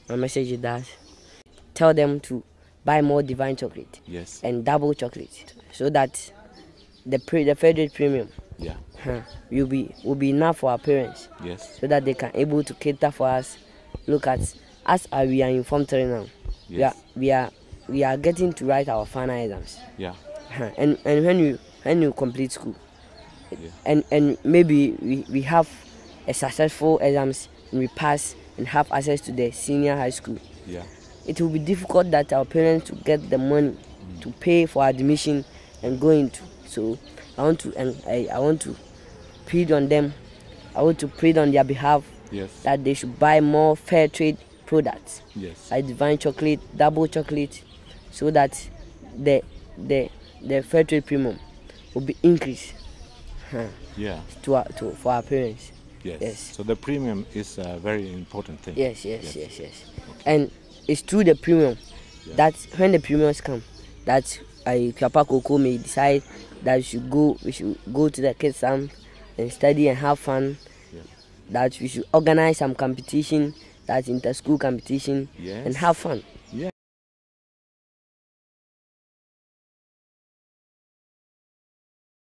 my message is that tell them to buy more Divine chocolate. Yes. And double chocolate, so that the Fairtrade premium will be enough for our parents. Yes. So that they can able to cater for us. Look at us, we are in Form 3 now. Yes. We are getting to write our final exams. Yeah. And when you complete school, Yeah. and maybe we have a successful exams and we pass and have access to the senior high school. Yeah. It will be difficult that our parents to get the money to pay for admission and go into. So I want to plead on them. I want to plead on their behalf. Yes. That they should buy more Fairtrade products. Yes. Like Divine chocolate, double chocolate, so that the Fairtrade premium will be increased. Yeah. For our parents. Yes. Yes. So the premium is a very important thing. Yes. Okay. And it's through the premium that when the premiums come, that Papa Coco may decide that we should go to the kids camp and study and have fun. Yeah. That we should organize some competition, that's inter-school competition, Yes. and have fun.